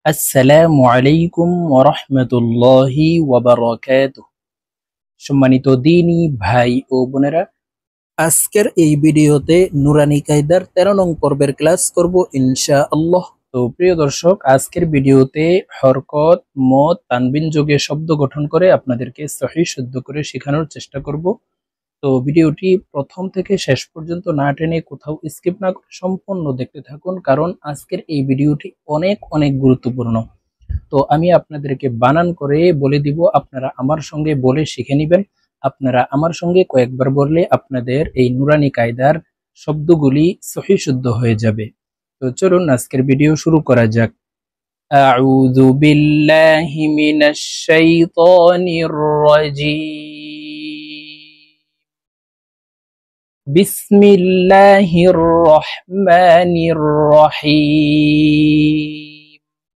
আসসালামু আলাইকুম ওয়া রাহমাতুল্লাহি ওয়া বারাকাতুহু। সম্মানিত দ্বীনী ভাই ও বোনেরা, আজকের এই ভিডিওতে নুরানী কায়দার 13 নং পর্বের ক্লাস করব ইনশাআল্লাহ। তো প্রিয় দর্শক, আজকের ভিডিওতে হরকত, মদ, তানবিন যোগে শব্দ গঠন করে আপনাদেরকে সহিহ শুদ্ধ করে শেখানোর চেষ্টা করব। তো ভিডিওটি প্রথম থেকে শেষ পর্যন্ত না টেনে কোথাও স্কিপ না করে সম্পূর্ণ দেখতে থাকুন, কারণ আজকের এই ভিডিওটি অনেক অনেক গুরুত্বপূর্ণ। তো আমি আপনাদেরকে বানান করে বলে দিব, আপনারা আমার সঙ্গে বলে শিখে নেবেন। আপনারা আমার সঙ্গে কয়েকবার বললে আপনাদের এই নুরানি কায়দার শব্দগুলি সহিহ শুদ্ধ হয়ে যাবে। তো চলুন আজকের ভিডিও শুরু করা যাক। আউযু বিল্লাহি মিনাশ শাইতানির রাজীম। বিসমিল্লাহির রহমানির রহিম।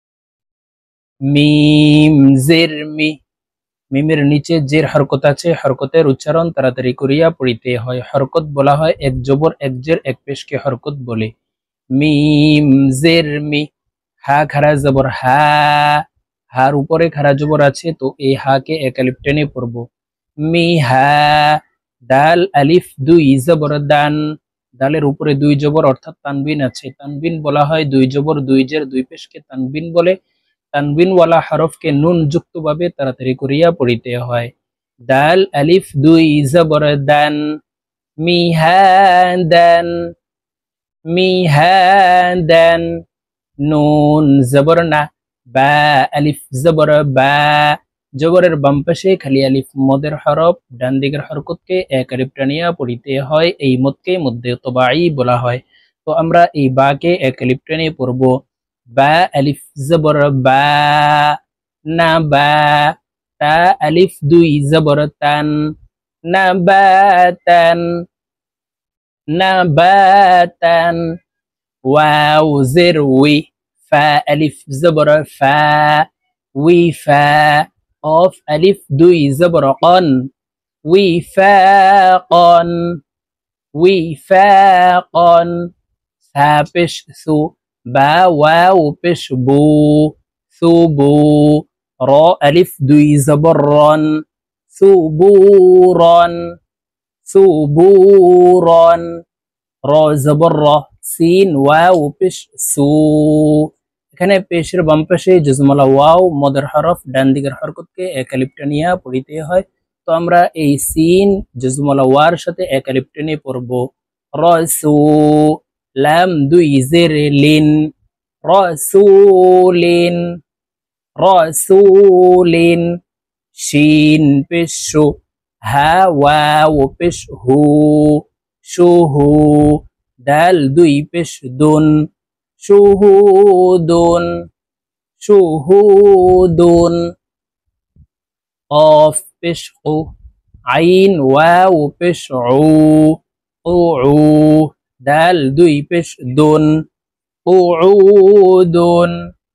মিম জের মি, মিমের নিচে জের হরকত আছে, হরকতের উচ্চারণ তাড়াতাড়ি করিয়া পড়িতে হয়। হরকত বলা হয় এক জবর এক জের এক পেশকে হরকত বলে। মিম জের মি। হা খারা জবর হা, হার উপরে খারা জবর আছে, তো এই হা কে এক আলিফ টেনে পড়ব। মি হা। দাল আলিফ দুই জবর দান, দালের উপরে দুই জবর অর্থাৎ তানবিন আছে, তানবিন বলা হয় দুই জবর দুই জের দুই পেশকে তানবিন বলে। তানবিনওয়ালা হরফকে নুন যুক্ত ভাবে তাড়াতাড়ি করিয়া পড়িতে হয়। দাল আলিফ দুই জবর দান। মিহাদান, মিহাদান। নুন জবর না, বা আলিফ জবর বা, জবরের বাম পাশে খালি আলিফ মদের হরফ, ডান দিকের হরকতকে এক আলিফ টানিয়া পড়িতে হয়, এই মদকে মধ্যে তবাই বলা হয়। তো আমরা এই বা কে এক আলিফ টেনে পড়ব। বা আলিফ জবর বা, না বা। তা আলিফ দুই জবর তান, না বা তান, না বা তান। ওয়াও জের উই, ফা আলিফ জবর ফা, উই ফা। অফ আলিফ দুই জবর কন, উই ফা কন, উই ফা কন। সা পেশ সু, বা ওয়াও পেশ বু, সুবু। র আলিফ দুই জবর রন, সুবুরন, সুবুরন। র জবর র, সিন ওয়াও পেশ সু। এখানে পেশের বাম পাশে জজমালা ওয়াও মদের হরফ, ডান দিকের হরকতকে এক আলিফ টানিয়া পড়িতে হয়। তো আমরা এই সিন জজমালা ওয়ার সাথে এক আলিফ টেনে পড়ব। রসু। লাম দুই জের লিন, রসুলিন, রসুলিন। শিন পেশ শু, হা ওয়াও পেশ হু, শুহু। দাল দুই পেশ দুন, শুহুদুন, শুহুদুন। কফ পেশ কু, আইন ওয়াও পেশ উ, উ। দাল দুই পেশ দুন, উউদুন,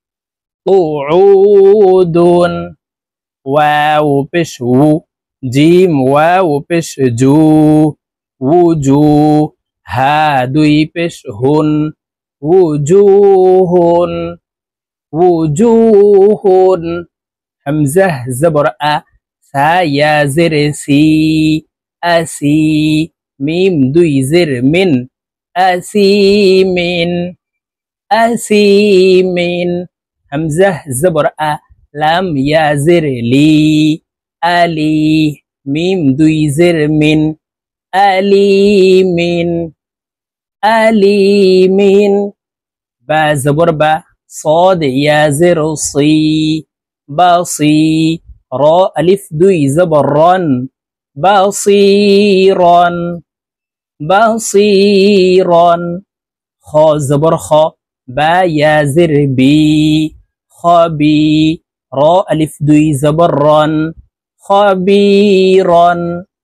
উউদুন। ওয়াও পেশ উ, জিম ওয়াও পেশ জু, উজু। হা দুই পেশ হুন, উজুহুন, উজুহুন। হামজাহ জবর আ, সা ইয়া জের সি, আসি। মিম দুই জের মিন, আসিমিন, আসিমিন। হামজাহ জবর আ, লাম ইয়া জের লি, আলি। মিম দুই জের মিন, আলিমিন, আলিমিন। বা জবর বা, صاد ইয়া জের সি, বাসি। র আলিফ দুই জবর রন, বাসিরন, বাসিরন। খ জবর খ, বা ইয়া জের বি, খবি। র আলিফ দুই জবর রন, খবিরন,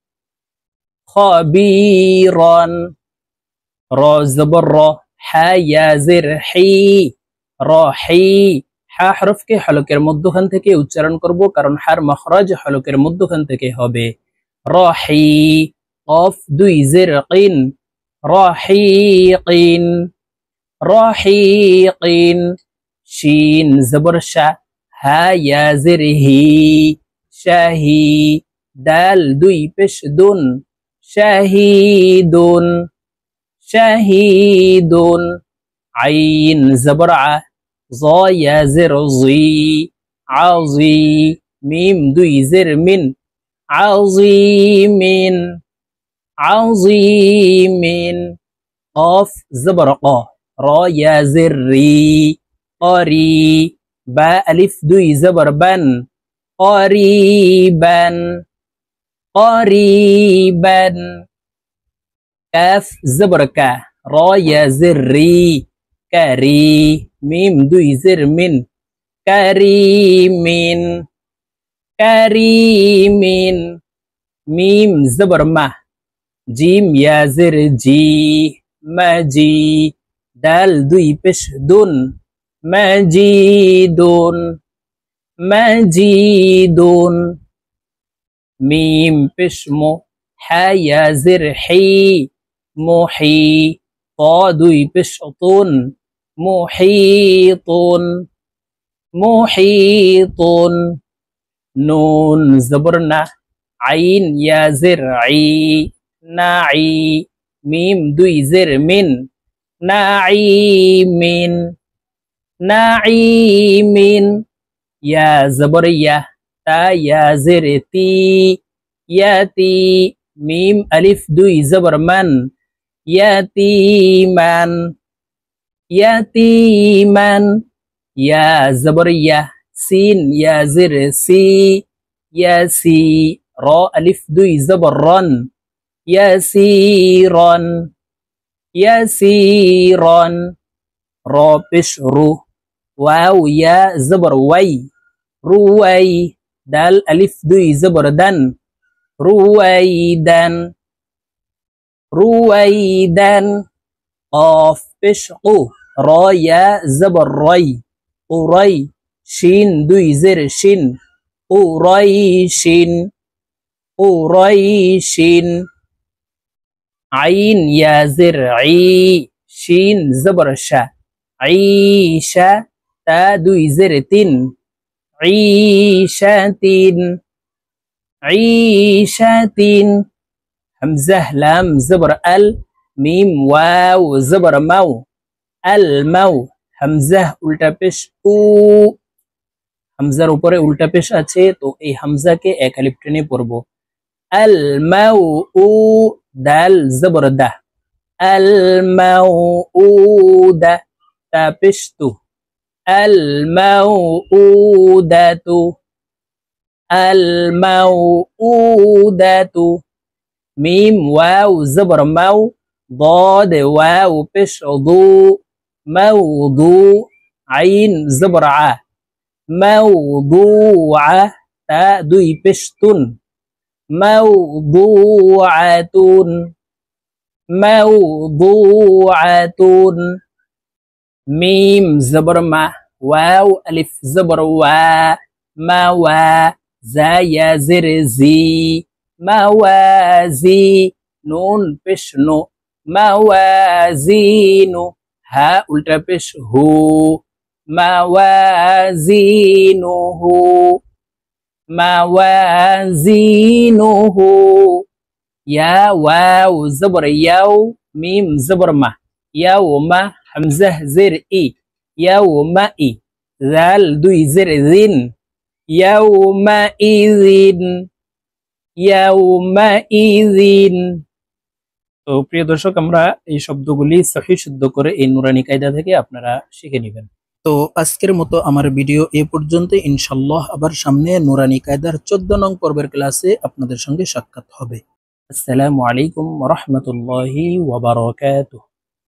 খবিরন। র জবর র, হা ইয়া জের হি, রহি। হা হরফকে হলকের মধ্যখান থেকে উচ্চারণ করব, কারণ হার মখরাজ হলকের মধ্যখান থেকে হবে। রহি। কফ দুই জের কিন, রহিকিন, রহিকিন। শিন জবর শা, হা ইয়া জের হি, শাহি, দাল দুই পেশ দুন, শাহিদুন, শাহিদুন, আইন জবর আ, জ ইয়া জের জি, আজি, মিম দুই জের মিন, আজিমিন, আজিমিন, قاف زبر قا، را يا زري، قري، با ألف دوي زبر بن، قريبا، قريبا، كاف زبر كا، را يا زري، كري، ميم دوي زر من، كريمين، كريمين، ميم زبر ما، جيم يا زر جي، মাজি, দাল দুই পেশ দুন, মাজিদুন, মাজিদুন, মিম পেশ মো, হা ইয়া জের হি, মুহি, ত দুই পেশ তুন, মুহিতুন, মুহিতুন, নুন জবর না, আইন ইয়া জের আই, নাই, মিম দুই জের মিন, নাইমিন, নাইমিন, ইয়া জবর ইয়া, তা ইয়া জের তি, ইয়াতি, মিম আলিফ দুই জবর মান, ইয়াতিমান, ইয়াতিমান, ইয়া জবর ইয়া, সিন ইয়া জের সি, ইয়াসি, র আলিফ দুই জবর রন, يسيرا، يسيرا، را পেশ রু, ওয়াও ইয়া জবর ওয়াই, রুয়াই, দাল আলিফ দুই জবর দান, রুয়াইদান, রুয়াইদান, قاف পেশ কু, রা ইয়া জবর রাই, কুরাই, শিন দুই জের শিন, কুরাইশিন, কুরাইশিন, عين يا زرعي، شين زبر شا، عيشة، تا دوي زرتين، عيشاتين، عيشاتين، همزة لام زبر ال، ميم واو زبر مو، المو، همزة উল্টা পেশ উ, হামজার উপরে উল্টা পেশ আছে, তো এই হামজাকে এক আলিফ টেনে পড়ব। المو، دال زبر ده، الموءودة، تابشتو، الموءودة، الموءودة، ميم واو زبر مو، ضاد واو بش ضو، موضوع، عين زبر ع، موضوعة، تا دوي بشتن، موضوعة، موضوعة، ميم زبر ما، واو ألف زبر وا، ما وا، زا يا زر زي، موازي، نون بش نو، موازين، ها ألتا بش هو، موازينه، موازينه، يا واو زبر ياو، ميم زبر ما، يوم، همزة زر إي، يومئ، ذال دوي زر ذن، يومئذ، يومئذ। তো প্রিয় দর্শক, আমরা এই শব্দগুলি সহিহ শুদ্ধ করে এই নুরানি কায়দা থেকে আপনারা শিখে নেবেন। তো আজকের মতো আমার ভিডিও এ পর্যন্ত। ইনশাআল্লাহ আবার সামনে নুরানি কায়দার 14 নং পর্বের ক্লাসে আপনাদের সঙ্গে সাক্ষাৎ হবে। আসসালামু আলাইকুম ওয়া রাহমাতুল্লাহি ওয়া বারাকাতুহু।